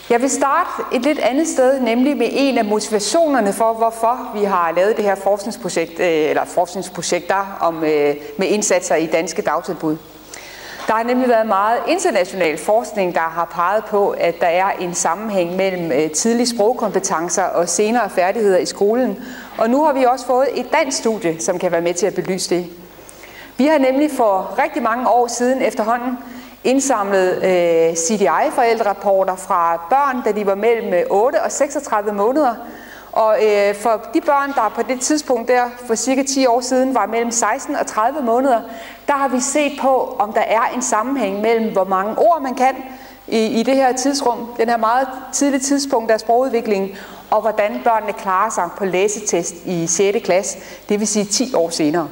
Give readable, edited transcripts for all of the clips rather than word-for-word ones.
Jeg vil starte et lidt andet sted, nemlig med en af motivationerne for, hvorfor vi har lavet det her forskningsprojekt, eller forskningsprojekter med indsatser i danske dagtilbud. Der har nemlig været meget international forskning, der har peget på, at der er en sammenhæng mellem tidlige sprogkompetencer og senere færdigheder i skolen. Og nu har vi også fået et dansk studie, som kan være med til at belyse det. Vi har nemlig for rigtig mange år siden efterhånden indsamlet CDI-forældrerapporter fra børn, da de var mellem 8 og 36 måneder. Og for de børn, der på det tidspunkt der for cirka 10 år siden var mellem 16 og 30 måneder, der har vi set på, om der er en sammenhæng mellem, hvor mange ord man kan i det her tidsrum, den her meget tidlige tidspunkt af sprogudviklingen, og hvordan børnene klarer sig på læsetest i 6. klasse, det vil sige 10 år senere.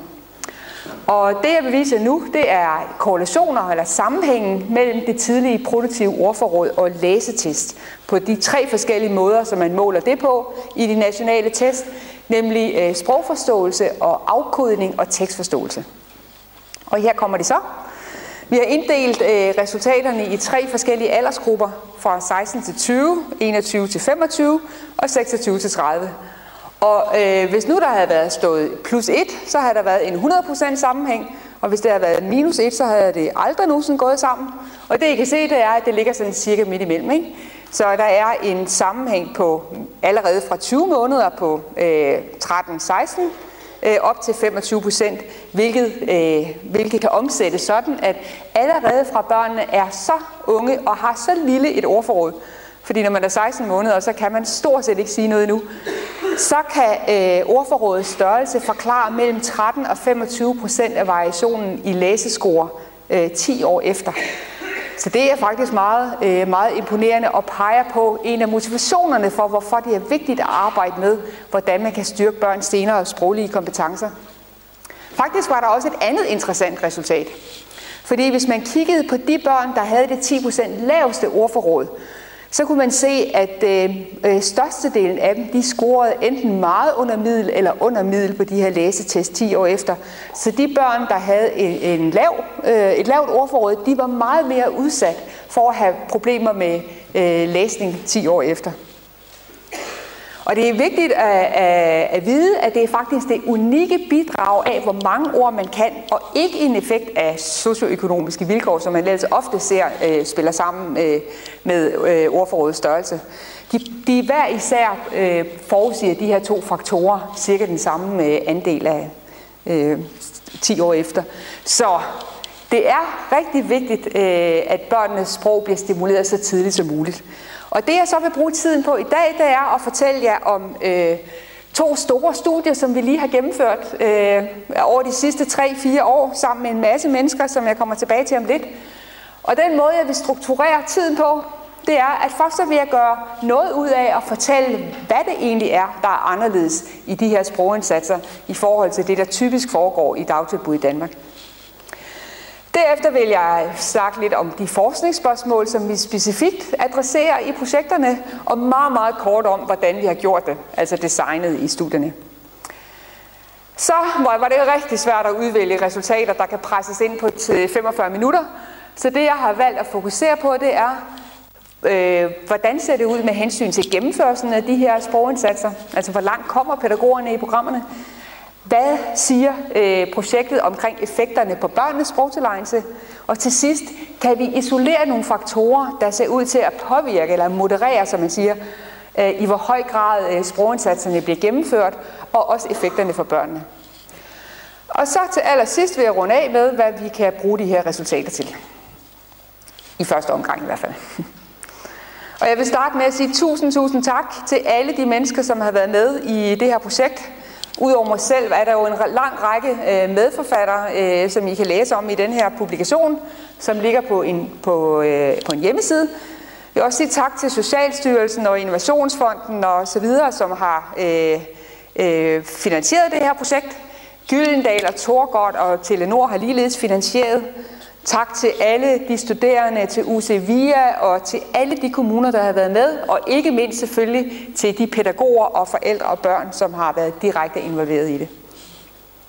Og det jeg vil vise nu, det er korrelationer eller sammenhængen mellem det tidlige produktive ordforråd og læsetest på de 3 forskellige måder, som man måler det på i de nationale test, nemlig sprogforståelse og afkodning og tekstforståelse. Og her kommer det så. Vi har inddelt resultaterne i 3 forskellige aldersgrupper fra 16 til 20, 21 til 25 og 26 til 30. Og hvis nu der havde været stået +1, så havde der været en 100% sammenhæng, og hvis det havde været -1, så havde det aldrig nogensinde gået sammen. Og det I kan se, det er, at det ligger sådan cirka midt imellem, ikke? Så der er en sammenhæng på allerede fra 20 måneder på 13-16 op til 25%, hvilket kan omsættes sådan, at allerede fra børnene er så unge og har så lille et ordforråd, fordi når man er 16 måneder, så kan man stort set ikke sige noget endnu, så kan ordforrådets størrelse forklare mellem 13 og 25% af variationen i læsescore 10 år efter. Så det er faktisk meget imponerende og peger på en af motivationerne for, hvorfor det er vigtigt at arbejde med, hvordan man kan styrke børns senere sproglige kompetencer. Faktisk var der også et andet interessant resultat. Fordi hvis man kiggede på de børn, der havde det 10% laveste ordforråd, så kunne man se, at størstedelen af dem, de scorede enten meget under middel eller under middel på de her læsetest 10 år efter. Så de børn, der havde et lavt ordforråd, de var meget mere udsat for at have problemer med læsning 10 år efter. Og det er vigtigt at vide, at det er faktisk det unikke bidrag af, hvor mange ord man kan, og ikke en effekt af socioøkonomiske vilkår, som man ellers ofte ser spiller sammen med ordforrådets størrelse. De hver især forudsiger de her 2 faktorer, cirka den samme andel af 10 år efter. Så det er rigtig vigtigt, at børnenes sprog bliver stimuleret så tidligt som muligt. Og det jeg så vil bruge tiden på i dag, det er at fortælle jer om 2 store studier, som vi lige har gennemført over de sidste 3-4 år, sammen med en masse mennesker, som jeg kommer tilbage til om lidt. Og den måde, jeg vil strukturere tiden på, det er, at først så vil jeg gøre noget ud af at fortælle, hvad det egentlig er, der er anderledes i de her sprogindsatser i forhold til det, der typisk foregår i dagtilbud i Danmark. Derefter vil jeg snakke lidt om de forskningsspørgsmål, som vi specifikt adresserer i projekterne, og meget, meget kort om, hvordan vi har gjort det, altså designet i studierne. Så var det rigtig svært at udvælge resultater, der kan presses ind på 45 minutter. Så det, jeg har valgt at fokusere på, det er, hvordan ser det ud med hensyn til gennemførelsen af de her sprogindsatser? Altså, hvor langt kommer pædagogerne i programmerne? Hvad siger projektet omkring effekterne på børnenes sprogtilegnelse? Og til sidst, kan vi isolere nogle faktorer, der ser ud til at påvirke eller moderere, som man siger, i hvor høj grad sprogindsatserne bliver gennemført, og også effekterne for børnene. Og så til allersidst vil jeg runde af med, hvad vi kan bruge de her resultater til. I første omgang i hvert fald. Og jeg vil starte med at sige tusind tak til alle de mennesker, som har været med i det her projekt. Udover mig selv er der jo en lang række medforfattere, som I kan læse om i den her publikation, som ligger på en hjemmeside. Jeg vil også sige tak til Socialstyrelsen og Innovationsfonden og så videre, som har finansieret det her projekt. Gyldendal og Torgård og Telenor har ligeledes finansieret. Tak til alle de studerende, til UC VIA og til alle de kommuner, der har været med, og ikke mindst selvfølgelig til de pædagoger og forældre og børn, som har været direkte involveret i det.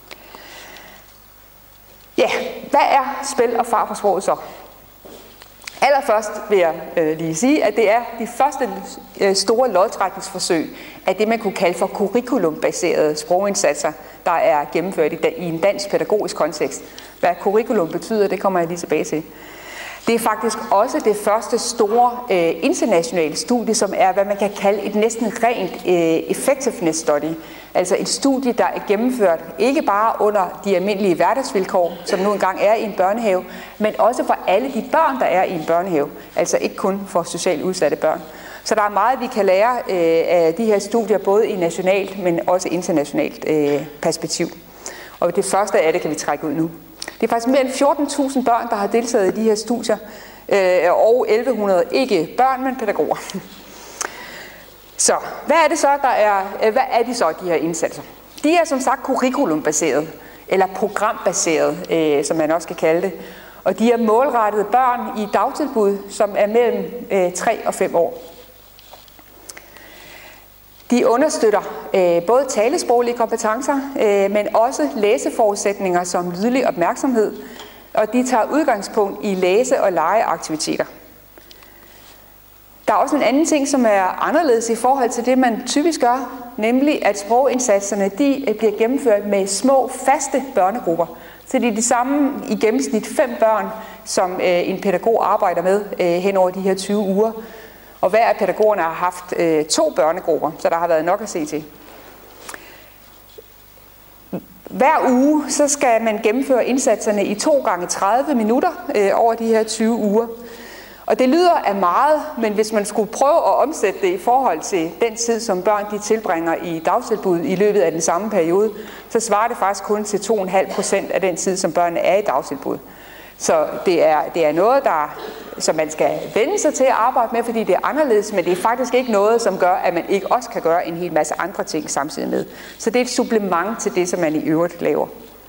Ja, hvad er spil og far på sproget så? Allerførst vil jeg lige sige, at det er de første store lodtrækningsforsøg af det, man kunne kalde for curriculumbaserede sprogindsatser, der er gennemført i en dansk pædagogisk kontekst. Hvad curriculum betyder, det kommer jeg lige tilbage til. Det er faktisk også det første store internationale studie, som er, hvad man kan kalde et næsten rent effectiveness study. Altså et studie, der er gennemført ikke bare under de almindelige hverdagsvilkår, som nu engang er i en børnehave, men også for alle de børn, der er i en børnehave. Altså ikke kun for socialt udsatte børn. Så der er meget, vi kan lære af de her studier, både i nationalt, men også internationalt perspektiv. Og det første af det kan vi trække ud nu. Det er faktisk mere end 14.000 børn, der har deltaget i de her studier, og 1.100 ikke børn, men pædagoger. Så hvad er det så, hvad er de så, de her indsatser? De er som sagt curriculumbaseret, eller programbaseret, som man også kan kalde det. Og de er målrettet børn i dagtilbud, som er mellem 3 og 5 år. De understøtter både talesproglige kompetencer, men også læseforudsætninger som lydlig opmærksomhed, og de tager udgangspunkt i læse- og legeaktiviteter. Der er også en anden ting, som er anderledes i forhold til det, man typisk gør, nemlig at sprogindsatserne de bliver gennemført med små, faste børnegrupper. Så det er de samme i gennemsnit 5 børn, som en pædagog arbejder med hen over de her 20 uger. Og hver af pædagogerne har haft 2 børnegrupper, så der har været nok at se til. Hver uge så skal man gennemføre indsatserne i 2 gange 30 minutter over de her 20 uger. Og det lyder af meget, men hvis man skulle prøve at omsætte det i forhold til den tid, som børn de tilbringer i dagtilbud i løbet af den samme periode, så svarer det faktisk kun til 2,5% af den tid, som børnene er i dagtilbud. Så det er noget, som man skal vende sig til at arbejde med, fordi det er anderledes, men det er faktisk ikke noget, som gør, at man ikke også kan gøre en hel masse andre ting samtidig med. Så det er et supplement til det, som man i øvrigt laver.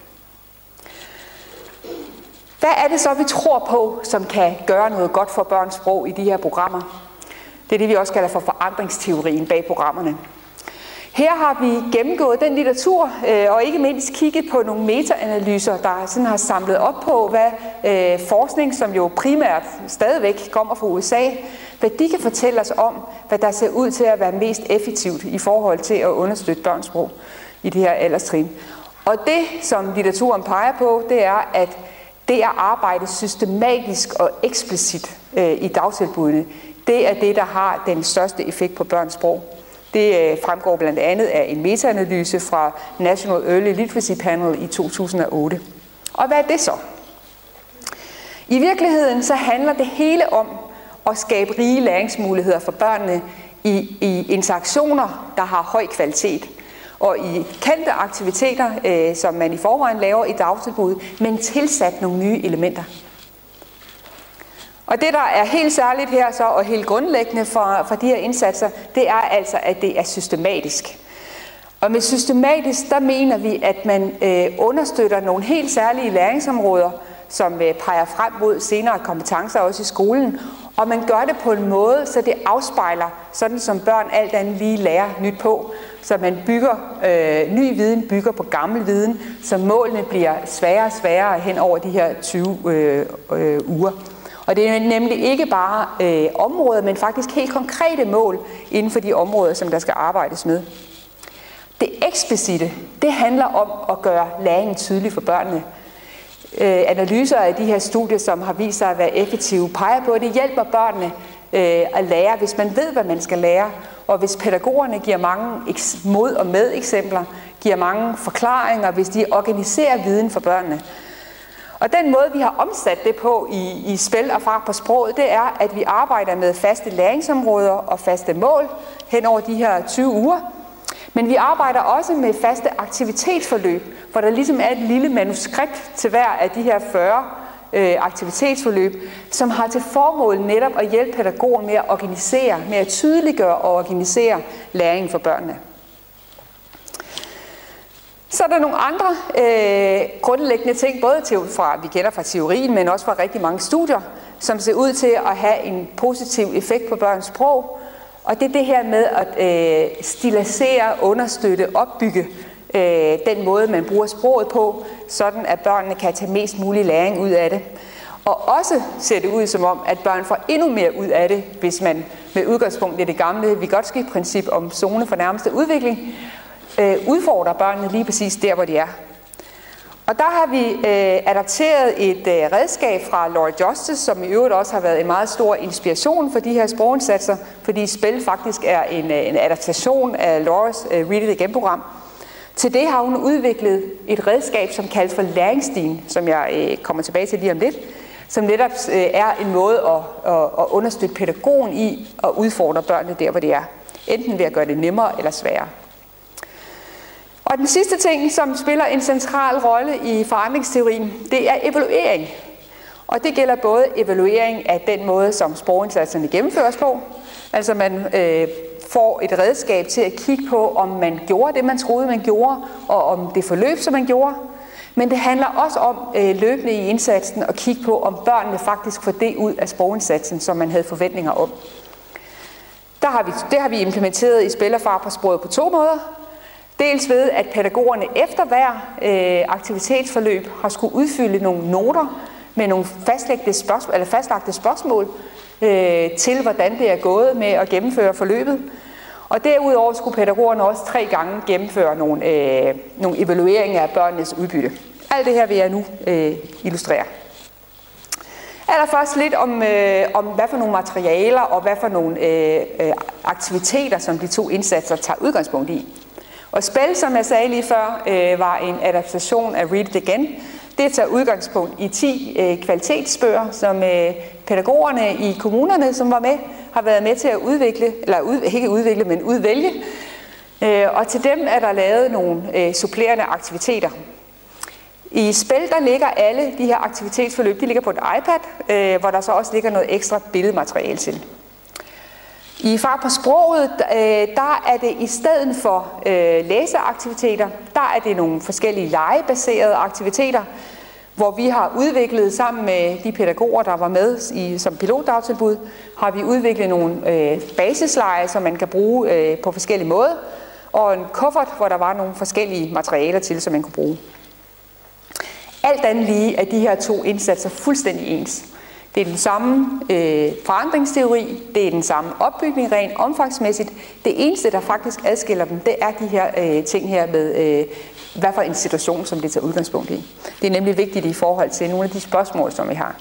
Hvad er det så, vi tror på, som kan gøre noget godt for børns sprog i de her programmer? Det er det, vi også kalder for forandringsteorien bag programmerne. Her har vi gennemgået den litteratur, og ikke mindst kigget på nogle metaanalyser, der sådan har samlet op på, hvad forskning, som jo primært stadigvæk kommer fra USA, hvad de kan fortælle os om, hvad der ser ud til at være mest effektivt i forhold til at understøtte børns sprog i det her alderstrin. Og det, som litteraturen peger på, det er, at det at arbejde systematisk og eksplicit i dagtilbudene, det er det, der har den største effekt på børns sprog. Det fremgår blandt andet af en metaanalyse fra National Early Literacy Panel i 2008. Og hvad er det så? I virkeligheden så handler det hele om at skabe rige læringsmuligheder for børnene i interaktioner, der har høj kvalitet. Og i kendte aktiviteter, som man i forvejen laver i dagtilbud, men tilsat nogle nye elementer. Og det, der er helt særligt her så, og helt grundlæggende for de her indsatser, det er altså, at det er systematisk. Og med systematisk, der mener vi, at man understøtter nogle helt særlige læringsområder, som peger frem mod senere kompetencer også i skolen. Og man gør det på en måde, så det afspejler, sådan som børn alt andet lige lærer nyt på. Så man bygger, ny viden bygger på gammel viden, så målene bliver sværere og sværere hen over de her 20 uger. Og det er nemlig ikke bare områder, men faktisk helt konkrete mål inden for de områder, som der skal arbejdes med. Det eksplicite, det handler om at gøre læringen tydelig for børnene. Analyser af de her studier, som har vist sig at være effektive, peger på, at det hjælper børnene at lære, hvis man ved, hvad man skal lære. Og hvis pædagogerne giver mange mod- og med-eksempler, giver mange forklaringer, hvis de organiserer viden for børnene. Og den måde, vi har omsat det på i spil og fart på sproget, det er, at vi arbejder med faste læringsområder og faste mål hen over de her 20 uger. Men vi arbejder også med faste aktivitetsforløb, hvor der ligesom er et lille manuskript til hver af de her 40 aktivitetsforløb, som har til formål netop at hjælpe pædagogen med at organisere, med at tydeliggøre og organisere læring for børnene. Så er der nogle andre grundlæggende ting, både vi kender fra teorien, men også fra rigtig mange studier, som ser ud til at have en positiv effekt på børns sprog. Og det er det her med at stilisere, understøtte, opbygge den måde, man bruger sproget på, sådan at børnene kan tage mest mulig læring ud af det. Og også ser det ud som om, at børn får endnu mere ud af det, hvis man med udgangspunkt i det gamle Vygotsky-princip om zone for nærmeste udvikling, udfordrer børnene lige præcis der, hvor de er. Og der har vi adapteret et redskab fra Laurie Justice, som i øvrigt også har været en meget stor inspiration for de her sprogindsatser, fordi spil faktisk er en adaptation af Laures Read It Again-program. Til det har hun udviklet et redskab, som kaldes for læringsstien, som jeg kommer tilbage til lige om lidt, som netop er en måde at understøtte pædagogen i at udfordre børnene der, hvor de er. Enten ved at gøre det nemmere eller sværere. Og den sidste ting, som spiller en central rolle i forandringsteorien, det er evaluering. Og det gælder både evaluering af den måde, som sprogindsatserne gennemføres på. Altså man får et redskab til at kigge på, om man gjorde det, man troede, man gjorde, og om det forløb, som man gjorde. Men det handler også om løbende i indsatsen at kigge på, om børnene faktisk får det ud af sprogindsatsen, som man havde forventninger om. Det har vi implementeret i Spil og Far på sproget på 2 måder. Dels ved, at pædagogerne efter hver aktivitetsforløb har skulle udfylde nogle noter med nogle fastlagte spørgsmål til, hvordan det er gået med at gennemføre forløbet. Og derudover skulle pædagogerne også 3 gange gennemføre nogle evalueringer af børnenes udbytte. Alt det her vil jeg nu illustrere. Allerførst lidt om, hvad for nogle materialer og hvad for nogle aktiviteter, som de 2 indsatser tager udgangspunkt i. Og Spil, som jeg sagde lige før, var en adaptation af Read It Again. Det tager udgangspunkt i 10 kvalitetsbøger, som pædagogerne i kommunerne, som var med, har været med til at udvikle, eller ikke udvikle, men udvælge. Og til dem er der lavet nogle supplerende aktiviteter. I Spil, der ligger alle de her aktivitetsforløb, de ligger på et iPad, hvor der så også ligger noget ekstra billedmateriale til. I Far på sproget, der er det i stedet for læseaktiviteter, der er det nogle forskellige legebaserede aktiviteter, hvor vi har udviklet sammen med de pædagoger, der var med som pilotdagtilbud, har vi udviklet nogle basisleje, som man kan bruge på forskellige måder, og en kuffert, hvor der var nogle forskellige materialer til, som man kunne bruge. Alt andet lige er de her 2 indsatser fuldstændig ens. Det er den samme forandringsteori, det er den samme opbygning rent omfangsmæssigt. Det eneste, der faktisk adskiller dem, det er de her ting her med, hvad for en situation, som det tager udgangspunkt i. Det er nemlig vigtigt i forhold til nogle af de spørgsmål, som vi har.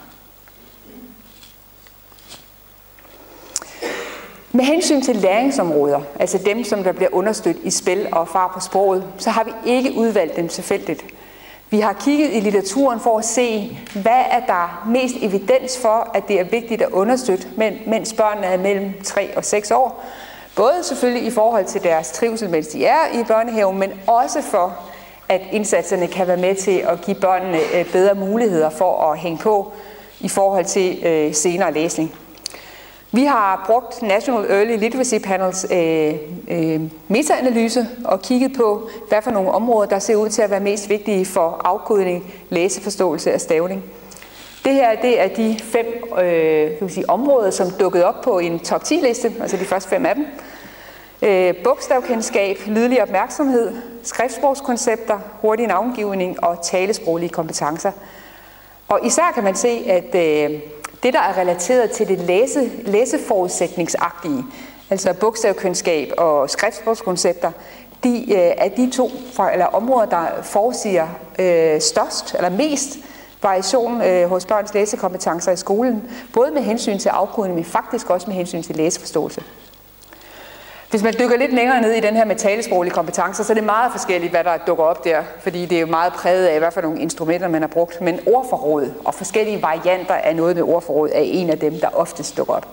Med hensyn til læringsområder, altså dem, som der bliver understøttet i Spil og Far på sproget, så har vi ikke udvalgt dem tilfældigt. Vi har kigget i litteraturen for at se, hvad er der mest evidens for, at det er vigtigt at understøtte, mens børnene er mellem 3 og 6 år. Både selvfølgelig i forhold til deres trivsel, mens de er i børnehaven, men også for, at indsatserne kan være med til at give børnene bedre muligheder for at hænge på i forhold til senere læsning. Vi har brugt National Early Literacy Panels metaanalyse og kigget på, hvad for nogle områder, der ser ud til at være mest vigtige for afkodning, læseforståelse og stavning. Det her, det er de 5 områder, som dukkede op på en top 10-liste, altså de første 5 af dem. Bogstavkendskab, lydlig opmærksomhed, skriftsprogskoncepter, hurtig navngivning og talesproglige kompetencer. Og især kan man se, at det, der er relateret til det læseforudsætningsagtige, altså bogstavkundskab og skriftsprogskoncepter, de er de 2 områder, der forudsiger størst eller mest variation hos børns læsekompetencer i skolen, både med hensyn til afkodning, men faktisk også med hensyn til læseforståelse. Hvis man dykker lidt længere ned i den her med talesproglige kompetencer, så er det meget forskelligt, hvad der dukker op der, fordi det er jo meget præget af, hvad for nogle instrumenter man har brugt. Men ordforråd og forskellige varianter af noget med ordforråd er en af dem, der oftest dukker op.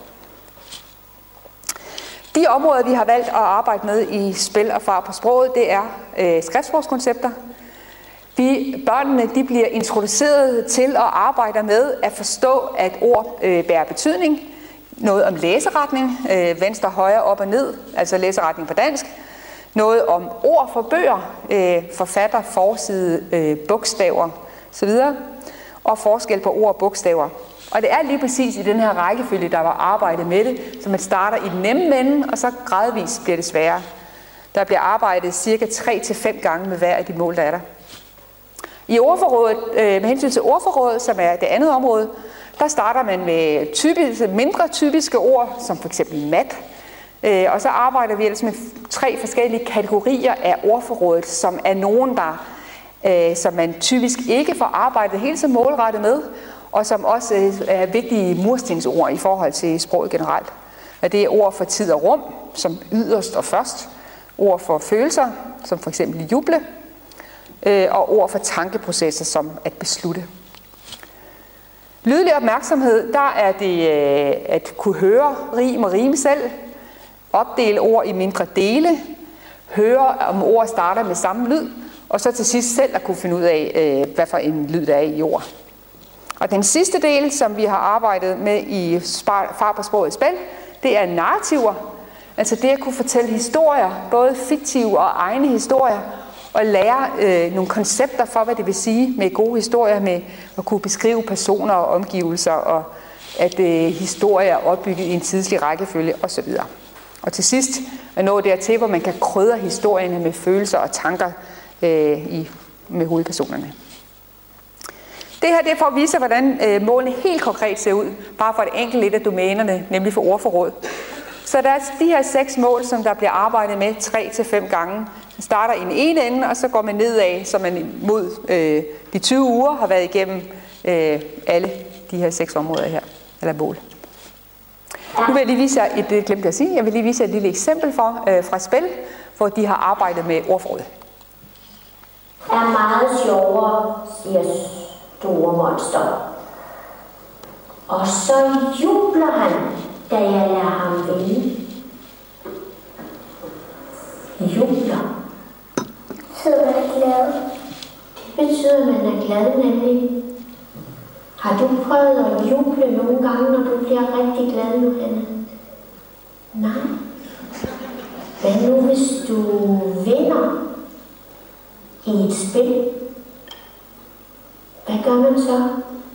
De områder, vi har valgt at arbejde med i Spil og Far på sproget, det er skriftsprogskoncepter. Børnene de bliver introduceret til at arbejde med at forstå, at ord bærer betydning. Noget om læseretning, venstre, højre, op og ned, altså læseretning på dansk. Noget om ord for bøger, forfatter, forside, bogstaver osv. Og forskel på ord og bogstaver. Og det er lige præcis i den her rækkefølge, der var arbejdet med det, så man starter i den nemme ende, og så gradvist bliver det sværere. Der bliver arbejdet cirka 3 til 5 gange med hver af de mål, der er der. I ordforrådet, med hensyn til ordforrådet, som er det andet område, Der starter man med mindre typiske ord, som for eksempel mat. Og så arbejder vi ellers med 3 forskellige kategorier af ordforrådet, som er nogen, som man typisk ikke får arbejdet helt så målrettet med, og som også er vigtige murstensord i forhold til sproget generelt. Og det er ord for tid og rum, som yderst og først, ord for følelser, som for eksempel juble, og ord for tankeprocesser, som at beslutte. Lydlig opmærksomhed, der er det at kunne høre rim og rime selv, opdele ord i mindre dele, høre om ord starter med samme lyd, og så til sidst selv at kunne finde ud af, hvad for en lyd der er i ord. Og den sidste del, som vi har arbejdet med i Fart på sproget spil, det er narrativer. Altså det at kunne fortælle historier, både fiktive og egne historier, og lære nogle koncepter for, hvad det vil sige med gode historier, med at kunne beskrive personer og omgivelser, og at historier er opbygget i en tidslig rækkefølge osv. Og til sidst at nå dertil, hvor man kan krydre historierne med følelser og tanker med hovedpersonerne. Det her det er for at vise, hvordan målene helt konkret ser ud, bare for et enkelt lidt af domænerne, nemlig for ordforråd. Så der er de her 6 mål, som der bliver arbejdet med 3-5 gange. Man starter i den ene ende, og så går man nedad, så man mod de 20 uger har været igennem alle de her 6 områder her, eller mål. Nu vil jeg lige vise jer jeg vil lige vise jer et lille eksempel fra spil, hvor de har arbejdet med ordforråd. Er meget sjovere, siger store monster. Og så jubler han, da jeg lader ham vælge. Jubler. Så er man glad. Det betyder, at man er glad, nemlig. Har du prøvet at juble nogle gange, når du bliver rigtig glad, Johanne? Nej. Hvad nu, hvis du vinder i et spil? Hvad gør man så?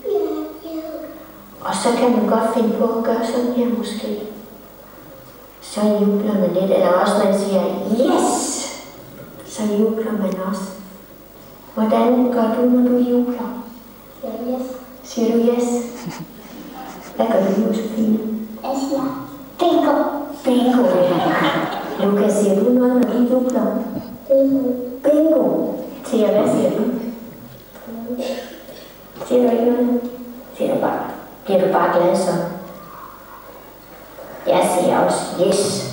Og så kan man godt finde på at gøre sådan her måske. Så jubler man lidt, eller også man siger yes! Så jubler man også. Hvordan gør du, når du jubler? Ja, yes. Siger du yes? Hvad gør du, Josefine? Jeg siger bingo. Bingo. Lukas, siger du noget, når du jubler? Bingo. Bingo. Thea, hvad siger du? Siger du ikke noget? Siger du bare. Bliver du bare glad så? Jeg siger også yes.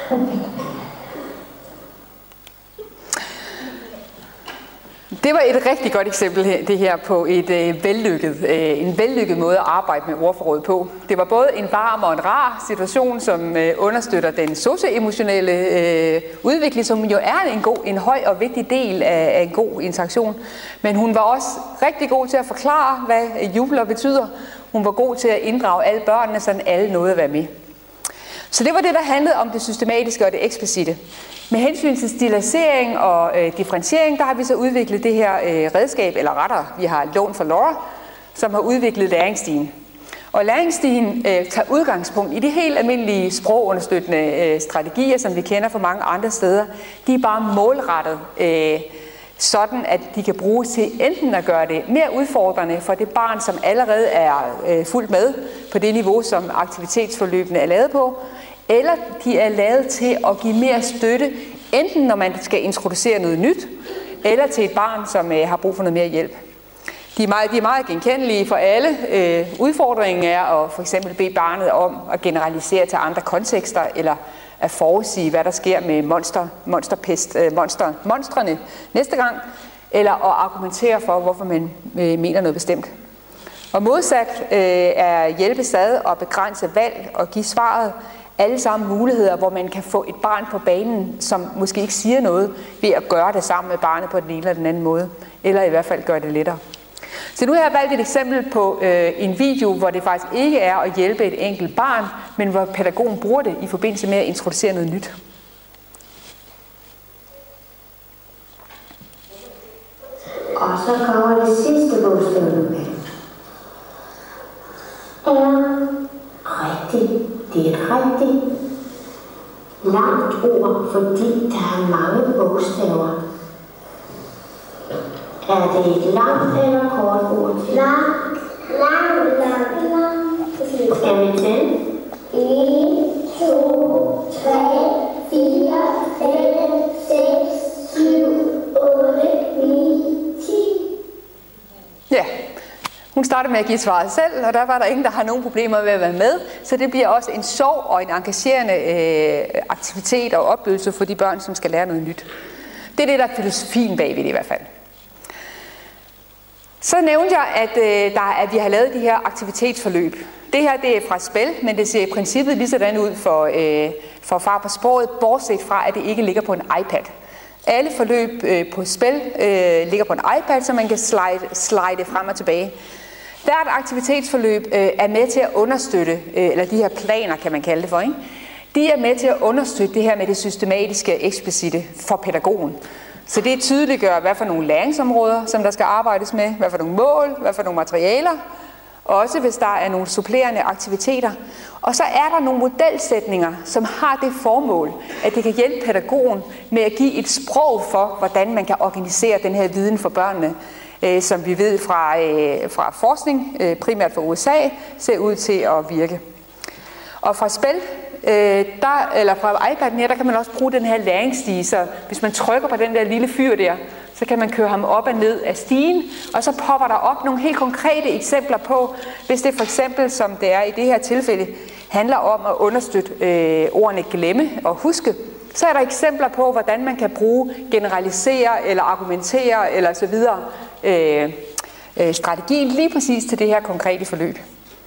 Det var et rigtig godt eksempel det her på en vellykket måde at arbejde med ordforråd på. Det var både en varm og en rar situation, som understøtter den socioemotionelle udvikling, som jo er en høj og vigtig del af en god interaktion. Men hun var også rigtig god til at forklare, hvad jubler betyder. Hun var god til at inddrage alle børnene, så alle nåede at være med. Så det var det, der handlede om det systematiske og det eksplicite. Med hensyn til stilisering og differentiering, der har vi så udviklet det her redskab, eller rettere, vi har lånt fra Laura, som har udviklet læringsstigen. Og læringsstigen tager udgangspunkt i de helt almindelige sprogunderstøttende strategier, som vi kender fra mange andre steder. De er bare målrettet, sådan at de kan bruges til enten at gøre det mere udfordrende for det barn, som allerede er fuldt med på det niveau, som aktivitetsforløbene er lavet på, eller de er lavet til at give mere støtte, enten når man skal introducere noget nyt, eller til et barn, som har brug for noget mere hjælp. De er meget genkendelige for alle. Udfordringen er at for eksempel bede barnet om at generalisere til andre kontekster, eller at forudsige, hvad der sker med monstrene næste gang, eller at argumentere for, hvorfor man mener noget bestemt. Og modsat er hjælpe sad og begrænse valg og give svaret alle sammen muligheder, hvor man kan få et barn på banen, som måske ikke siger noget, ved at gøre det sammen med barnet på den ene eller den anden måde, eller i hvert fald gøre det lettere. Så nu har jeg valgt et eksempel på en video, hvor det faktisk ikke er at hjælpe et enkelt barn, men hvor pædagogen bruger det i forbindelse med at introducere noget nyt. Og så kommer det sidste bogstav med. Rigtigt. Det er et rigtig langt ord, fordi der er mange bogstaver. Er det et langt eller kort ord? Langt. Skal vi til? 1, 2, 3, 4, 5, 6, 7, 8, 9, 10. Ja, hun startede med at give svaret selv, og der var der ingen, der har nogen problemer med at være med. Så det bliver også en sjov og en engagerende aktivitet og oplevelse for de børn, som skal lære noget nyt. Det er det, der er filosofien bagved det i hvert fald. Så nævnte jeg, at vi har lavet de her aktivitetsforløb. Det her det er fra spil, men det ser i princippet lige sådan ud for Far på sproget, bortset fra, at det ikke ligger på en iPad. Alle forløb på spil ligger på en iPad, så man kan slide frem og tilbage. Hvert aktivitetsforløb er med til at understøtte, eller de her planer kan man kalde det for, ikke? De er med til at understøtte det her med det systematiske eksplicite for pædagogen. Så det tydeliggør, hvad for nogle læringsområder, som der skal arbejdes med, hvad for nogle mål, hvad for nogle materialer, også hvis der er nogle supplerende aktiviteter. Og så er der nogle modelsætninger, som har det formål, at det kan hjælpe pædagogen med at give et sprog for, hvordan man kan organisere den her viden for børnene, som vi ved fra forskning, primært fra USA, ser ud til at virke. Og fra spil, eller fra iPad'en her, der kan man også bruge den her læringsstige, så hvis man trykker på den der lille fyr der, så kan man køre ham op og ned af stigen, og så popper der op nogle helt konkrete eksempler på, hvis det for eksempel, som det er i det her tilfælde, handler om at understøtte ordene glemme og huske, så er der eksempler på, hvordan man kan bruge, generalisere eller argumentere eller så videre strategien lige præcis til det her konkrete forløb.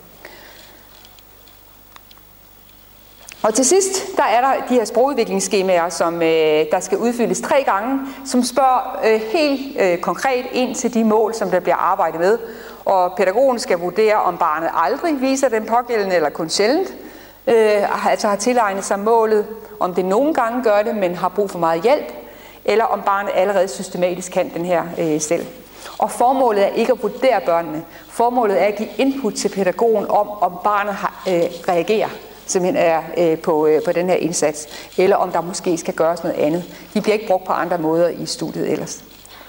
Og til sidst, der er der de her sprogudviklingsskemaer, som der skal udfyldes 3 gange, som spørger helt konkret ind til de mål, som der bliver arbejdet med. Og pædagogen skal vurdere, om barnet aldrig viser den pågældende, eller kun sjældent, altså har tilegnet sig målet, om det nogle gange gør det, men har brug for meget hjælp, eller om barnet allerede systematisk kan den her selv. Og formålet er ikke at vurdere børnene. Formålet er at give input til pædagogen om barnet reagerer simpelthen er på den her indsats, eller om der måske skal gøres noget andet. De bliver ikke brugt på andre måder i studiet ellers.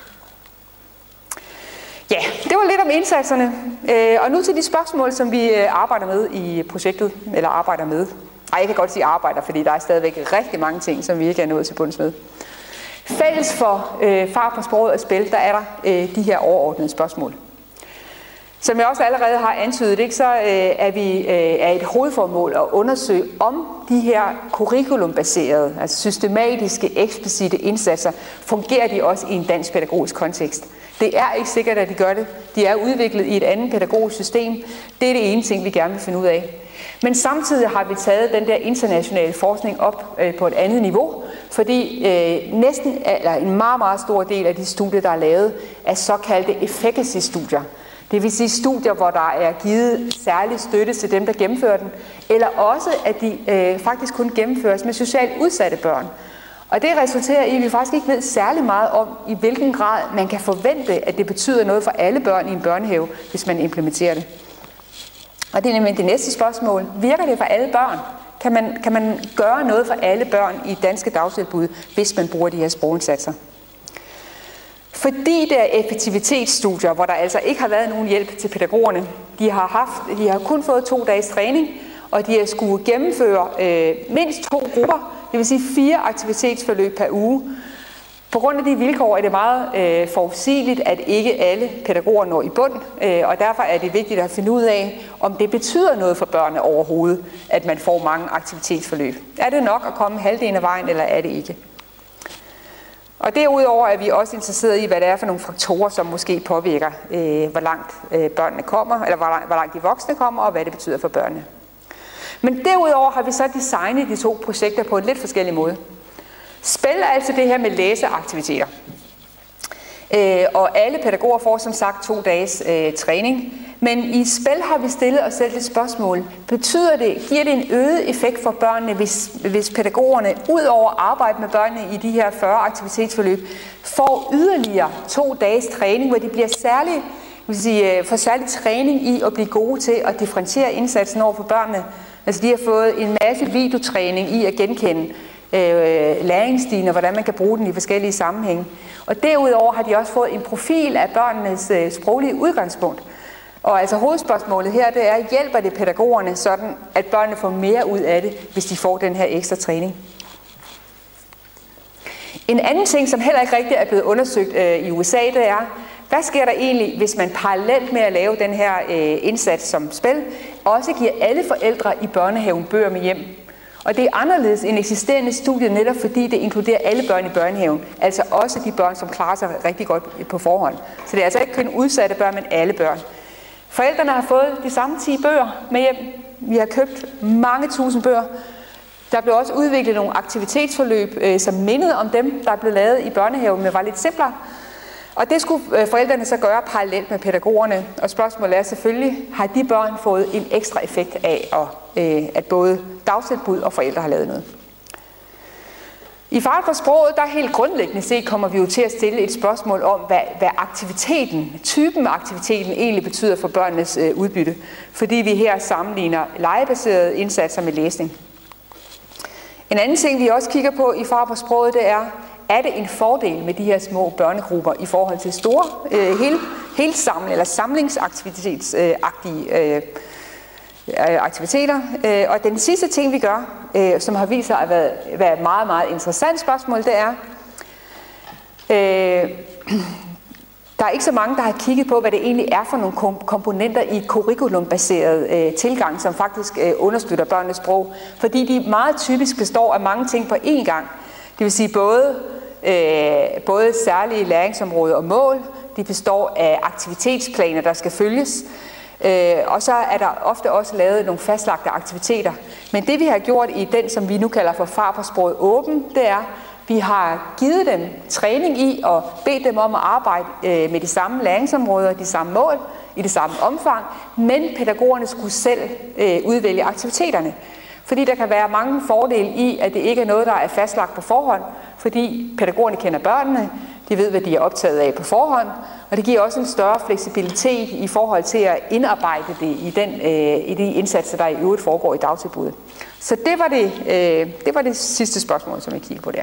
Ja, det var lidt om indsatserne. Og nu til de spørgsmål, som vi arbejder med i projektet, eller arbejder med. Ej, jeg kan godt sige arbejder, fordi der er stadigvæk rigtig mange ting, som vi ikke er nået til bunds med. Fælles for Far på sproget og spil, der er der de her overordnede spørgsmål. Som jeg også allerede har antydet, ikke, så er et hovedformål at undersøge, om de her curriculumbaserede, altså systematiske, eksplicite indsatser, fungerer de også i en dansk pædagogisk kontekst. Det er ikke sikkert, at de gør det. De er udviklet i et andet pædagogisk system. Det er det ene ting, vi gerne vil finde ud af. Men samtidig har vi taget den der internationale forskning op på et andet niveau, fordi en meget, meget stor del af de studier, der er lavet, er såkaldte efficacy-studier. Det vil sige studier, hvor der er givet særlig støtte til dem, der gennemfører den, eller også, at de faktisk kun gennemføres med socialt udsatte børn. Og det resulterer i, at vi faktisk ikke ved særlig meget om, i hvilken grad man kan forvente, at det betyder noget for alle børn i en børnehave, hvis man implementerer det. Og det er nemlig det næste spørgsmål. Virker det for alle børn? Kan man gøre noget for alle børn i danske dagtilbud, hvis man bruger de her sprogindsatser? Fordi det er effektivitetsstudier, hvor der altså ikke har været nogen hjælp til pædagogerne. De har kun fået 2 dages træning, og de har skulle gennemføre mindst 2 grupper, det vil sige 4 aktivitetsforløb per uge. På grund af de vilkår er det meget forudsigeligt, at ikke alle pædagoger når i bund, og derfor er det vigtigt at finde ud af, om det betyder noget for børnene overhovedet, at man får mange aktivitetsforløb. Er det nok at komme halvdelen af vejen, eller er det ikke? Og derudover er vi også interesseret i, hvad det er for nogle faktorer, som måske påvirker, hvor langt børnene kommer, eller hvor langt de voksne kommer, og hvad det betyder for børnene. Men derudover har vi så designet de 2 projekter på en lidt forskellig måde. Spil er altså det her med læseaktiviteter. Og alle pædagoger får som sagt 2 dages træning. Men i spil har vi stillet os selv et spørgsmål. Giver det en øget effekt for børnene, hvis pædagogerne ud over at arbejde med børnene i de her 40 aktivitetsforløb, får yderligere 2 dages træning, hvor de bliver får særlig træning i at blive gode til at differentiere indsatsen over for børnene. Altså de har fået en masse videotræning i at genkende læringsstigen og hvordan man kan bruge den i forskellige sammenhænge. Og derudover har de også fået en profil af børnenes sproglige udgangspunkt. Og altså hovedspørgsmålet her, det er, hjælper det pædagogerne sådan, at børnene får mere ud af det, hvis de får den her ekstra træning? En anden ting, som heller ikke rigtig er blevet undersøgt i USA, det er, hvad sker der egentlig, hvis man parallelt med at lave den her indsats som spil, også giver alle forældre i børnehaven bøger med hjem? Og det er anderledes end eksisterende studie, netop fordi det inkluderer alle børn i børnehaven, altså også de børn, som klarer sig rigtig godt på forhånd. Så det er altså ikke kun udsatte børn, men alle børn. Forældrene har fået de samme 10 bøger med hjem. Vi har købt mange tusind bøger. Der blev også udviklet nogle aktivitetsforløb, som mindede om dem, der blev lavet i børnehaven, men var lidt simplere. Og det skulle forældrene så gøre parallelt med pædagogerne. Og spørgsmålet er selvfølgelig, har de børn fået en ekstra effekt af, at både dagtilbud og forældre har lavet noget? I Fart for Sproget, der helt grundlæggende set kommer vi jo til at stille et spørgsmål om, hvad aktiviteten, typen af aktiviteten egentlig betyder for børnenes udbytte. Fordi vi her sammenligner legebaserede indsatser med læsning. En anden ting, vi også kigger på i Fart for Sproget, det er det en fordel med de her små børnegrupper i forhold til store eller samlingsaktivitetsagtige aktiviteter. Og den sidste ting, vi gør, som har vist sig at være et meget, meget interessant spørgsmål, det er, der er ikke så mange, der har kigget på, hvad det egentlig er for nogle komponenter i curriculumbaseret tilgang, som faktisk understøtter børnenes sprog. Fordi de meget typisk består af mange ting på én gang. Det vil sige både særlige læringsområder og mål. De består af aktivitetsplaner, der skal følges. Og så er der ofte også lavet nogle fastlagte aktiviteter. Men det vi har gjort i den, som vi nu kalder for Fart for Sproget åben, det er, vi har givet dem træning i og bedt dem om at arbejde med de samme læringsområder, de samme mål, i det samme omfang, men pædagogerne skulle selv udvælge aktiviteterne. Fordi der kan være mange fordele i, at det ikke er noget, der er fastlagt på forhånd, fordi pædagogerne kender børnene, de ved, hvad de er optaget af på forhånd, og det giver også en større fleksibilitet i forhold til at indarbejde det i de indsatser, der i øvrigt foregår i dagtilbuddet. Så det var det sidste spørgsmål, som jeg kiggede på der.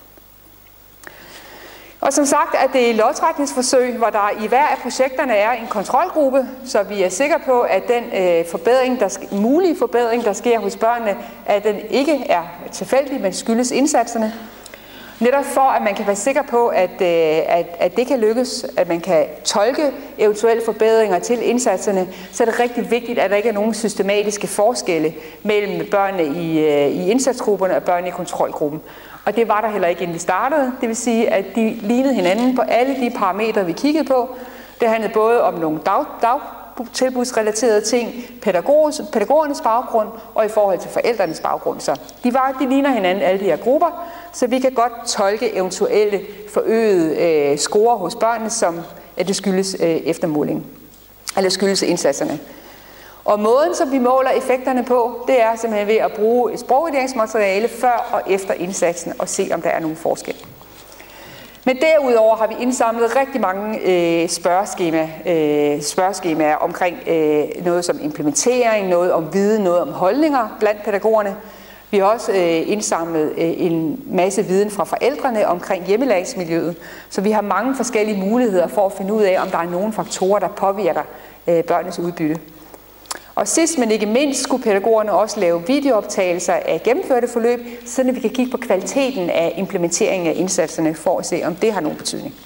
Og som sagt er det lodtrækningsforsøg, hvor der i hver af projekterne er en kontrolgruppe, så vi er sikre på, at den mulige forbedring, der sker hos børnene, at den ikke er tilfældig, men skyldes indsatserne. Netop for, at man kan være sikker på, at det kan lykkes, at man kan tolke eventuelle forbedringer til indsatserne, så er det rigtig vigtigt, at der ikke er nogen systematiske forskelle mellem børnene i indsatsgrupperne og børnene i kontrolgruppen. Og det var der heller ikke, inden vi startede. Det vil sige, at de lignede hinanden på alle de parametre, vi kiggede på. Det handlede både om nogle dagtilbudsrelaterede ting, pædagogernes baggrund og i forhold til forældrenes baggrund. Så de ligner hinanden, alle de her grupper, så vi kan godt tolke eventuelle forøgede score hos børnene, som at det skyldes eftermåling, eller skyldes indsatserne. Og måden, som vi måler effekterne på, det er simpelthen ved at bruge et sprogvurderingsmateriale før og efter indsatsen og se, om der er nogen forskel. Men derudover har vi indsamlet rigtig mange spørgeskemaer omkring noget som implementering, noget om viden, noget om holdninger blandt pædagogerne. Vi har også indsamlet en masse viden fra forældrene omkring hjemmelæringsmiljøet, så vi har mange forskellige muligheder for at finde ud af, om der er nogle faktorer, der påvirker børnenes udbytte. Og sidst, men ikke mindst, skulle pædagogerne også lave videooptagelser af gennemførte forløb, så vi kan kigge på kvaliteten af implementeringen af indsatserne for at se, om det har nogen betydning.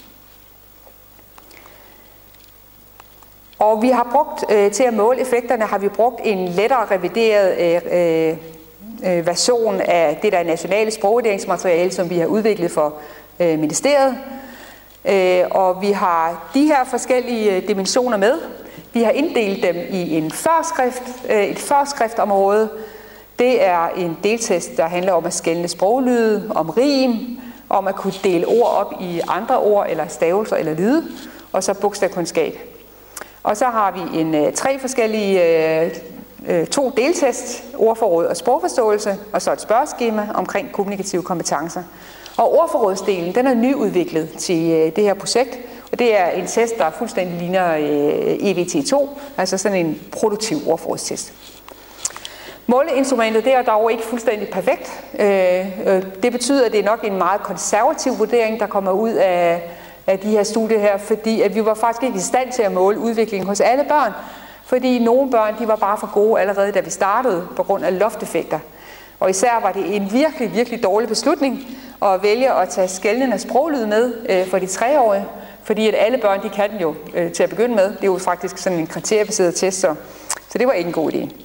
Og vi har brugt, til at måle effekterne, har vi brugt en lettere revideret version af det der nationale sprogvurderingsmateriale, som vi har udviklet for ministeriet. Og vi har de her forskellige dimensioner med. Vi har inddelt dem i et førskriftområde. Det er en deltest, der handler om at skelne sproglyde, om rim, om at kunne dele ord op i andre ord, eller stavelser eller lyde, og så bogstavkundskab. Og så har vi tre forskellige, 2 deltest, ordforråd og sprogforståelse, og så et spørgeskema omkring kommunikative kompetencer. Og ordforrådsdelen, den er nyudviklet til det her projekt, og det er en test, der fuldstændig ligner EVT2, altså sådan en produktiv ordforrådstest. Måleinstrumentet, det er dog ikke fuldstændig perfekt. Det betyder, at det er nok en meget konservativ vurdering, der kommer ud af de her studier her, fordi at vi var faktisk ikke i stand til at måle udviklingen hos alle børn. fordi nogle børn de var bare for gode allerede da vi startede på grund af lofteffekter. Og især var det en virkelig, virkelig dårlig beslutning at vælge at tage skelnende sproglyd med for de 3-årige, fordi at alle børn de kan den jo til at begynde med. Det er jo faktisk sådan en kriteriebaseret test, så det var ikke en god idé.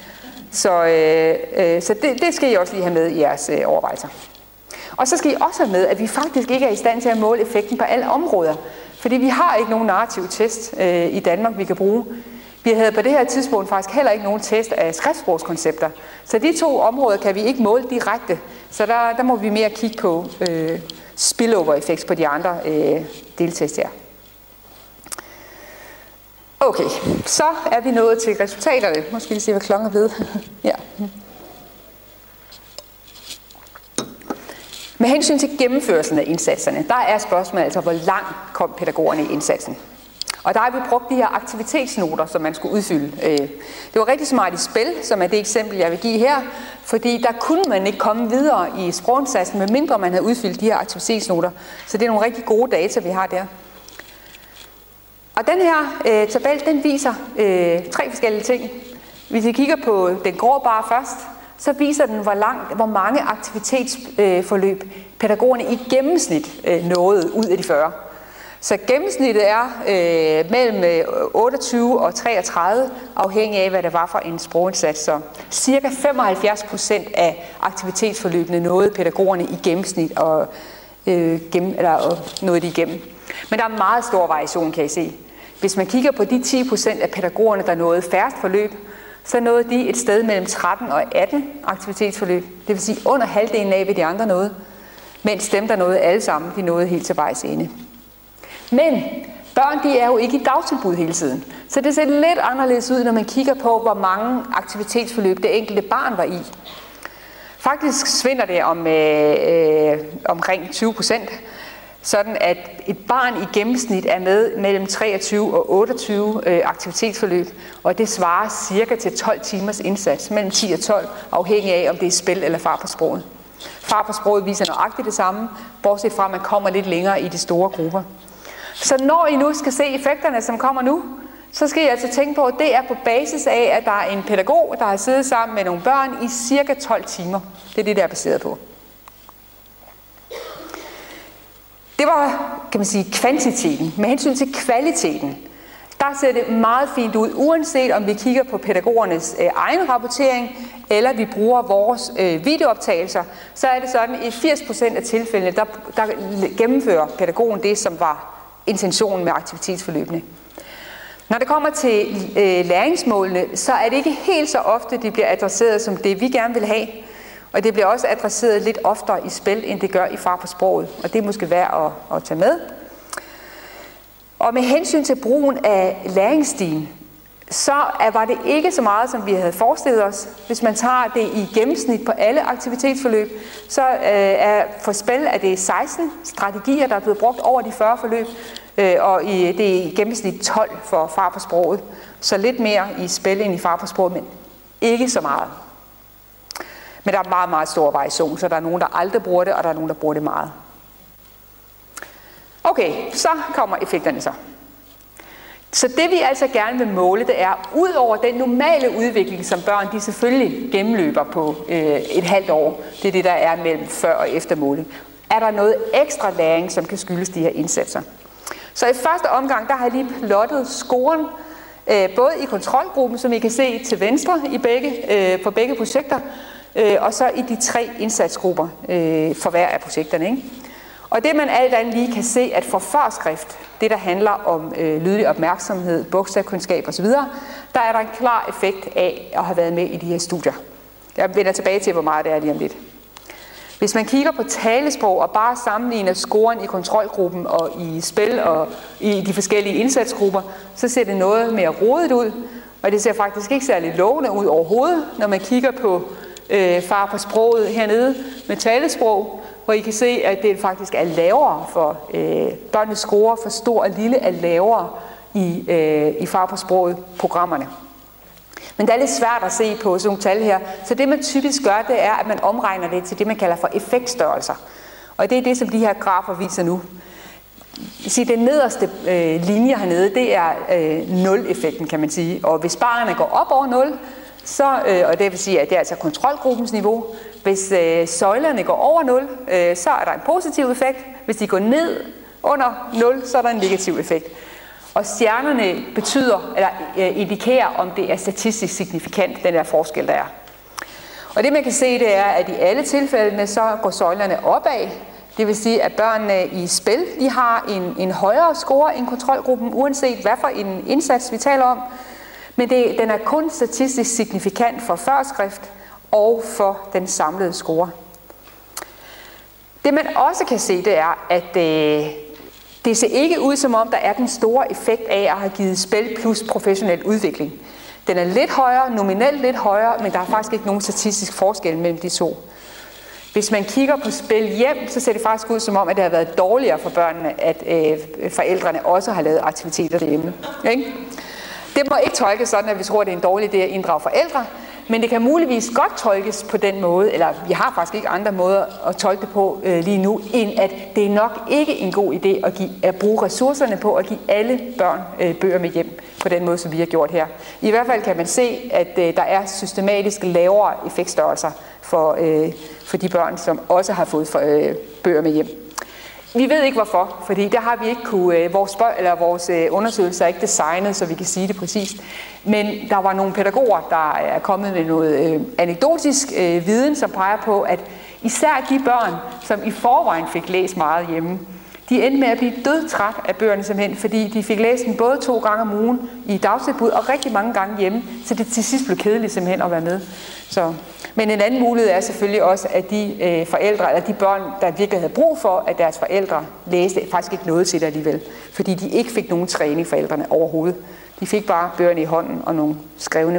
Så det skal I også lige have med i jeres overvejelser. Og så skal I også have med, at vi faktisk ikke er i stand til at måle effekten på alle områder. Fordi vi har ikke nogen narrativ test i Danmark, vi kan bruge. Vi havde på det her tidspunkt faktisk heller ikke nogen test af skriftsprogskoncepter. Så de 2 områder kan vi ikke måle direkte. Så der må vi mere kigge på spillover-effekt på de andre deltest her. Okay, så er vi nået til resultaterne. Nu skal vi se, hvad klokken er blevet. Ja. Med hensyn til gennemførelsen af indsatserne, der er spørgsmålet altså, hvor langt kom pædagogerne i indsatsen. Og der har vi brugt de her aktivitetsnoter, som man skulle udfylde. Det var rigtig smart i spil, som er det eksempel, jeg vil give her, fordi der kunne man ikke komme videre i sprogindsatsen, medmindre man havde udfyldt de her aktivitetsnoter. Så det er nogle rigtig gode data, vi har der. Og den her tabel, den viser 3 forskellige ting. Hvis vi kigger på den grå bar først, så viser den, hvor mange aktivitetsforløb pædagogerne i gennemsnit nåede ud af de 40. Så gennemsnittet er mellem 28 og 33, afhængig af, hvad det var for en sprogindsats. Så cirka 75% af aktivitetsforløbene nåede pædagogerne i gennemsnit og nåede de igennem. Men der er meget stor variation, kan I se. Hvis man kigger på de 10% af pædagogerne, der nåede færrest forløb, så nåede de et sted mellem 13 og 18 aktivitetsforløb. Det vil sige under halvdelen af, hvad de andre nåede. Mens dem, der nåede alle sammen, de nåede helt til vejs ende. Men børn, de er jo ikke i dagtilbud hele tiden. Så det ser lidt anderledes ud, når man kigger på, hvor mange aktivitetsforløb det enkelte barn var i. Faktisk svinder det omkring 20%, sådan at et barn i gennemsnit er med mellem 23 og 28 aktivitetsforløb, og det svarer cirka til 12 timers indsats, mellem 10 og 12, afhængig af, om det er spil eller far på sproget. Far på sproget viser nøjagtigt det samme, bortset fra, at man kommer lidt længere i de store grupper. Så når I nu skal se effekterne, som kommer nu, så skal I altså tænke på, at det er på basis af, at der er en pædagog, der har siddet sammen med nogle børn i cirka 12 timer. Det er det, der er baseret på. Det var, kan man sige, kvantiteten. Med hensyn til kvaliteten, der ser det meget fint ud, uanset om vi kigger på pædagogernes egen rapportering, eller vi bruger vores videooptagelser, så er det sådan, i 80% af tilfældene, der gennemfører pædagogen det, som var intentionen med aktivitetsforløbene. Når det kommer til læringsmålene, så er det ikke helt så ofte, de bliver adresseret som det, vi gerne vil have. Og det bliver også adresseret lidt oftere i spil, end det gør i far på sproget. Og det er måske værd at tage med. Og med hensyn til brugen af læringsstil, så var det ikke så meget, som vi havde forestillet os. Hvis man tager det i gennemsnit på alle aktivitetsforløb, så er for spil er det 16 strategier, der er blevet brugt over de 40 forløb, og det er i gennemsnit 12 for far på sproget. Så lidt mere i spil end i far på sproget, men ikke så meget. Men der er meget, meget stor variation, så der er nogen, der aldrig bruger det, og der er nogen, der bruger det meget. Okay, så kommer effekterne så. Så det vi altså gerne vil måle, det er, ud over den normale udvikling, som børn de selvfølgelig gennemløber på et halvt år, det er det, der er mellem før og efter måling, er der noget ekstra læring, som kan skyldes de her indsatser. Så i første omgang, der har jeg lige plottet scoren, både i kontrolgruppen, som I kan se til venstre på begge projekter, og så i de 3 indsatsgrupper for hver af projekterne, ikke? Og det man alt andet lige kan se, at for førskrift, det der handler om lydlig opmærksomhed, bogstavkundskab osv., der er der en klar effekt af at have været med i de her studier. Jeg vender tilbage til, hvor meget det er lige om lidt. Hvis man kigger på talesprog og bare sammenligner scoren i kontrolgruppen og i spil og i de forskellige indsatsgrupper, så ser det noget mere rodet ud, og det ser faktisk ikke særlig lovende ud overhovedet, når man kigger på far på sproget hernede med talesprog, hvor I kan se, at det faktisk er lavere for børnenes score for stor og lille er lavere i far på sproget programmerne. Men det er lidt svært at se på sådan nogle tal her, så det man typisk gør, det er, at man omregner det til det, man kalder for effektstørrelser. Og det er det, som de her grafer viser nu. den nederste linje hernede, det er nul-effekten, kan man sige. Og hvis barerne går op over 0, og det vil sige, at det er altså kontrolgruppens niveau. Hvis søjlerne går over 0, så er der en positiv effekt. Hvis de går ned under 0, så er der en negativ effekt. Og stjernerne indikerer, om det er statistisk signifikant, den der forskel, der er. Og det man kan se, det er, at i alle tilfældene, så går søjlerne opad. Det vil sige, at børnene i spil, de har en højere score end kontrolgruppen, uanset hvad for en indsats vi taler om. Men den er kun statistisk signifikant for førskrift og for den samlede score. Det man også kan se, det er, at det ser ikke ud som om, der er den store effekt af at have givet spil plus professionel udvikling. Den er lidt højere, nominelt lidt højere, men der er faktisk ikke nogen statistisk forskel mellem de to. Hvis man kigger på spil hjem, så ser det faktisk ud som om, at det har været dårligere for børnene, at forældrene også har lavet aktiviteter derhjemme. Ikke? Det må ikke tolkes sådan, at vi tror, at det er en dårlig idé at inddrage forældre, men det kan muligvis godt tolkes på den måde, eller vi har faktisk ikke andre måder at tolke det på lige nu, end at det er nok ikke en god idé at bruge ressourcerne på at give alle børn bøger med hjem på den måde, som vi har gjort her. I hvert fald kan man se, at der er systematisk lavere effektstørrelser for de børn, som også har fået bøger med hjem. Vi ved ikke hvorfor, fordi der har vi ikke vores undersøgelser er ikke designet, så vi kan sige det præcist. Men der var nogle pædagoger, der er kommet med noget anekdotisk viden, som peger på, at især de børn, som i forvejen fik læst meget hjemme, de endte med at blive dødtræt af bøgerne simpelthen, fordi de fik læst den både 2 gange om ugen i dagtilbud og rigtig mange gange hjemme, så det til sidst blev kedeligt simpelthen at være med. Men en anden mulighed er selvfølgelig også, at de forældre, eller de børn, der virkelig havde brug for, at deres forældre læste, faktisk ikke nåede til det alligevel, fordi de ikke fik nogen træning, forældrene overhovedet. De fik bare bøgerne i hånden og nogle skrevne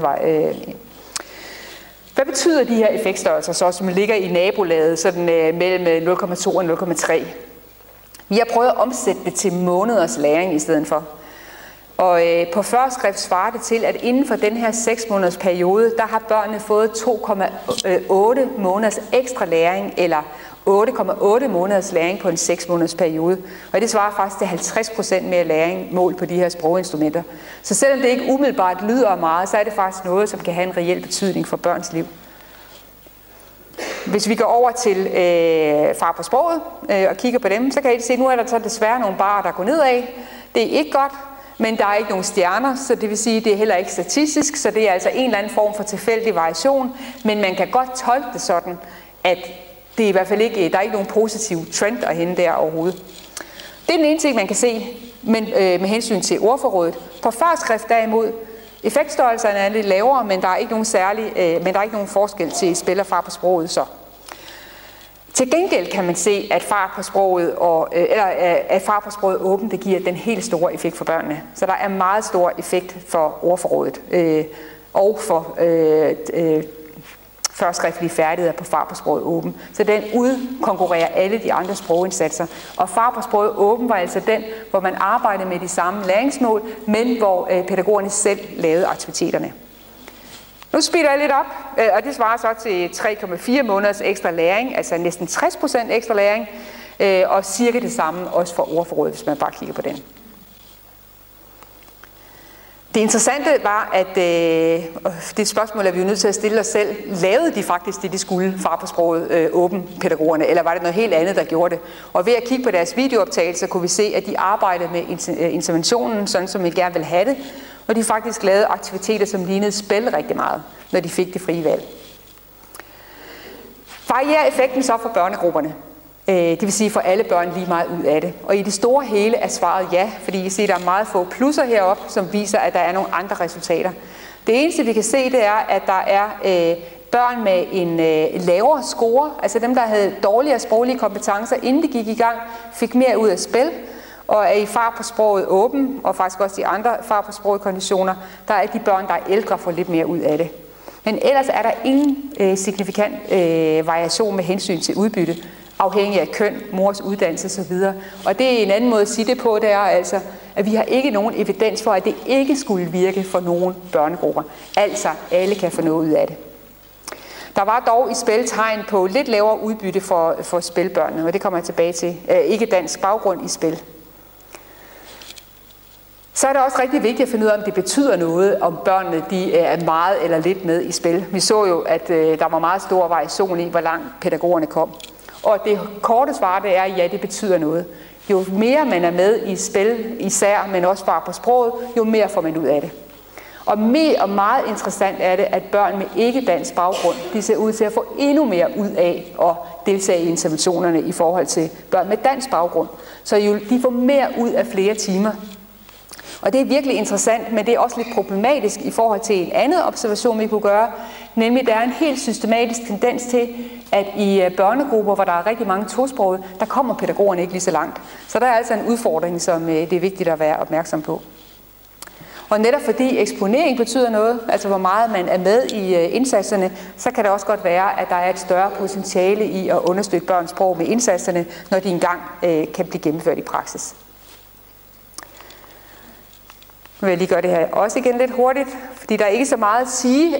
Hvad betyder de her effektstørrelser så, som ligger i nabolaget sådan, mellem 0,2 og 0,3? Vi har prøvet at omsætte det til måneders læring i stedet for. Og på førskrift svarer det til, at inden for den her 6 måneders periode, der har børnene fået 2,8 måneders ekstra læring, eller 8,8 måneders læring på en 6 måneders periode. Og det svarer faktisk til 50% mere læring målt på de her sproginstrumenter. Så selvom det ikke umiddelbart lyder meget, så er det faktisk noget, som kan have en reel betydning for børns liv. Hvis vi går over til Far på sproget og kigger på dem, så kan I se, at nu er der så desværre nogle barer, der går nedad. Det er ikke godt, men der er ikke nogen stjerner, så det vil sige, at det er heller ikke statistisk, så det er altså en eller anden form for tilfældig variation, men man kan godt tolke det sådan, at det er i hvert fald ikke, der er ikke nogen positiv trend at hente der overhovedet. Det er den ene ting, man kan se med hensyn til ordforrådet. På førskrift derimod, effektstørrelserne er lidt lavere, men der er ikke nogen forskel til spil og Far på sproget så. Til gengæld kan man se, at Far på sproget åbent, det giver den helt store effekt for børnene. Så der er meget stor effekt for ordforrådet og for førskriftlige færdigheder på Far på sproget åben. Så den udkonkurrerer alle de andre sprogindsatser. Og Far på sproget åben var altså den, hvor man arbejdede med de samme læringsmål, men hvor pædagogerne selv lavede aktiviteterne. Nu speeder jeg lidt op, og det svarer så til 3,4 måneders ekstra læring, altså næsten 60% ekstra læring, og cirka det samme også for ordforrådet, hvis man bare kigger på den. Det interessante var, at det spørgsmål, at vi er nødt til at stille os selv, lavede de faktisk det, de skulle, Far på sproget åben pædagogerne, eller var det noget helt andet, der gjorde det? Og ved at kigge på deres videooptagelser, kunne vi se, at de arbejdede med interventionen, sådan som vi gerne ville have det, og de faktisk lavede aktiviteter, som lignede spil rigtig meget, når de fik det frie valg. Varierer effekten så for børnegrupperne? Det vil sige for alle børn lige meget ud af det. Og i det store hele er svaret ja, fordi I ser, at der er meget få plusser heroppe, som viser, at der er nogle andre resultater. Det eneste, vi kan se, det er, at der er børn med en lavere score, altså dem, der havde dårligere sproglige kompetencer, inden de gik i gang, fik mere ud af spil, og er i Far på sproget åben, og faktisk også de andre Far på sproget konditioner, der er de børn, der er ældre, får lidt mere ud af det. Men ellers er der ingen signifikant variation med hensyn til udbytte, afhængig af køn, mors uddannelse osv. Og det er en anden måde at sige det på, det er altså, at vi har ikke nogen evidens for, at det ikke skulle virke for nogen børnegrupper. Altså, alle kan få noget ud af det. Der var dog i spil tegn på lidt lavere udbytte for spilbørnene, og det kommer jeg tilbage til. Ikke dansk baggrund i spil. Så er det også rigtig vigtigt at finde ud af, om det betyder noget, om børnene de er meget eller lidt med i spil. Vi så jo, at der var meget stor variation i, hvor langt pædagogerne kom. Og det korte svar, det er, ja, det betyder noget. Jo mere man er med i spil, især, men også bare på sproget, jo mere får man ud af det. Og meget interessant er det, at børn med ikke-dansk baggrund, de ser ud til at få endnu mere ud af at deltage i interventionerne i forhold til børn med dansk baggrund. Så de får mere ud af flere timer. Og det er virkelig interessant, men det er også lidt problematisk i forhold til en anden observation, vi kunne gøre. Nemlig, der er en helt systematisk tendens til, at i børnegrupper, hvor der er rigtig mange tosprogede, der kommer pædagogerne ikke lige så langt. Så der er altså en udfordring, som det er vigtigt at være opmærksom på. Og netop fordi eksponering betyder noget, altså hvor meget man er med i indsatserne, så kan det også godt være, at der er et større potentiale i at understøtte børns sprog med indsatserne, når de engang kan blive gennemført i praksis. Nu vil jeg lige gøre det her også igen lidt hurtigt, fordi der er ikke så meget at sige.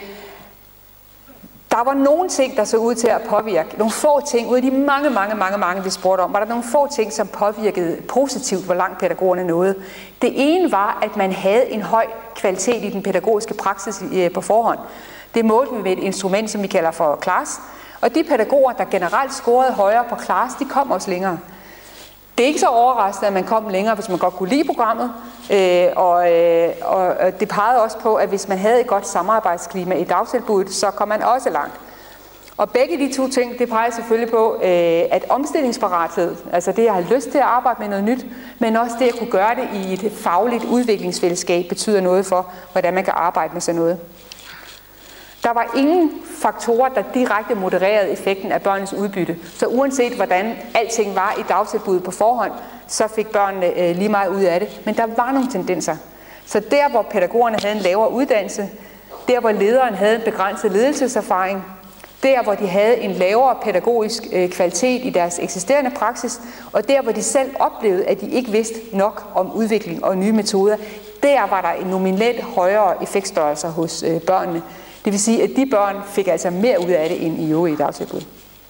Der var nogle ting, der så ud til at påvirke. Nogle få ting, ud af de mange, vi spurgte om, var der nogle få ting, som påvirkede positivt, hvor langt pædagogerne nåede. Det ene var, at man havde en høj kvalitet i den pædagogiske praksis på forhånd. Det målte vi med et instrument, som vi kalder for CLASS. Og de pædagoger, der generelt scorede højere på CLASS, de kom også længere. Det er ikke så overraskende, at man kom længere, hvis man godt kunne lide programmet. Og det pegede også på, at hvis man havde et godt samarbejdsklima i dagtilbuddet, så kom man også langt. Og begge de to ting, det peger selvfølgelig på, at omstillingsparathed, altså det at have lyst til at arbejde med noget nyt, men også det at kunne gøre det i et fagligt udviklingsfællesskab, betyder noget for, hvordan man kan arbejde med sådan noget. Der var ingen faktorer, der direkte modererede effekten af børnenes udbytte. Så uanset hvordan alting var i dagtilbuddet på forhånd, så fik børnene lige meget ud af det. Men der var nogle tendenser. Så der, hvor pædagogerne havde en lavere uddannelse, der, hvor lederen havde en begrænset ledelseserfaring, der, hvor de havde en lavere pædagogisk kvalitet i deres eksisterende praksis, og der, hvor de selv oplevede, at de ikke vidste nok om udvikling og nye metoder, der var der en nominelt højere effektstørrelser hos børnene. Det vil sige, at de børn fik altså mere ud af det end i øvrige dagtilbud.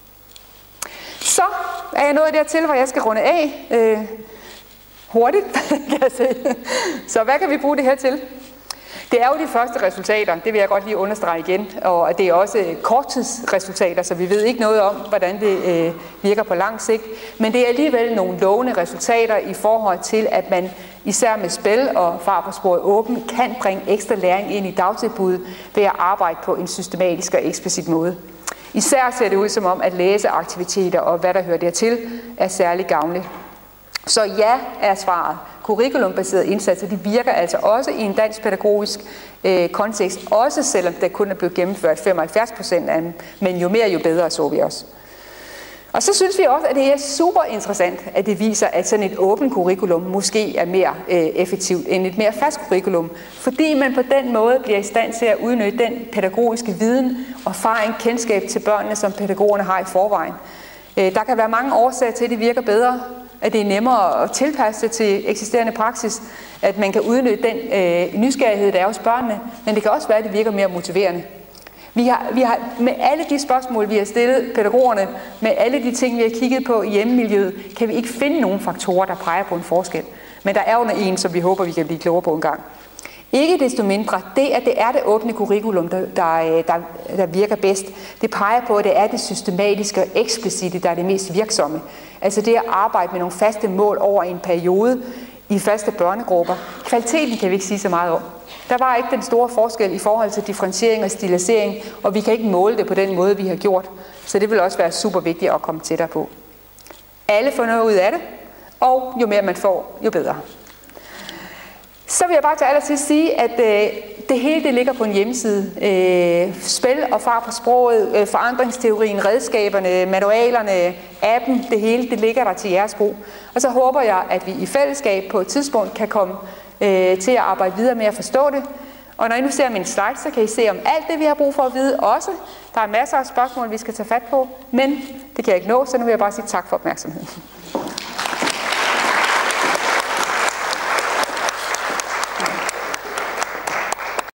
Så er jeg nået dertil, hvor jeg skal runde af hurtigt, kan jeg se. Så hvad kan vi bruge det her til? Det er jo de første resultater, det vil jeg godt lige understrege igen, og det er også korttidsresultater, så vi ved ikke noget om, hvordan det virker på lang sigt, men det er alligevel nogle lovende resultater i forhold til, at man især med spil og far på sporet åben, kan bringe ekstra læring ind i dagtilbuddet ved at arbejde på en systematisk og eksplicit måde. Især ser det ud som om, at læseaktiviteter og hvad der hører dertil, er særlig gavnligt. Så ja er svaret. Curriculumbaserede indsatser, de virker altså også i en dansk pædagogisk kontekst, også selvom der kun er blevet gennemført 75% af dem, men jo mere jo bedre, så vi også. Og så synes vi også, at det er super interessant, at det viser, at sådan et åbent curriculum måske er mere effektivt end et mere fast curriculum, fordi man på den måde bliver i stand til at udnytte den pædagogiske viden og erfaring, kendskab til børnene, som pædagogerne har i forvejen. Der kan være mange årsager til, at det virker bedre, at det er nemmere at tilpasse det til eksisterende praksis, at man kan udnytte den nysgerrighed, der er hos børnene, men det kan også være, at det virker mere motiverende. Vi har med alle de spørgsmål, vi har stillet pædagogerne, med alle de ting, vi har kigget på i hjemmemiljøet, kan vi ikke finde nogen faktorer, der peger på en forskel. Men der er jo en, som vi håber, vi kan blive klogere på en gang. Ikke desto mindre, det er det åbne curriculum, der virker bedst. Det peger på, at det er det systematiske og eksplicite, der er det mest virksomme. Altså det at arbejde med nogle faste mål over en periode i faste børnegrupper. Kvaliteten kan vi ikke sige så meget om. Der var ikke den store forskel i forhold til differentiering og stilisering, og vi kan ikke måle det på den måde, vi har gjort. Så det vil også være super vigtigt at komme tættere på. Alle får noget ud af det, og jo mere man får, jo bedre. Så vil jeg bare til allersidst sige, at det hele det ligger på en hjemmeside. Spil og far på sproget, forandringsteorien, redskaberne, manualerne, appen, det hele, det ligger der til jeres brug. Og så håber jeg, at vi i fællesskab på et tidspunkt kan komme til at arbejde videre med at forstå det. Og når I nu ser min slide, så kan I se om alt det, vi har brug for at vide også. Der er masser af spørgsmål, vi skal tage fat på, men det kan jeg ikke nå, så nu vil jeg bare sige tak for opmærksomheden.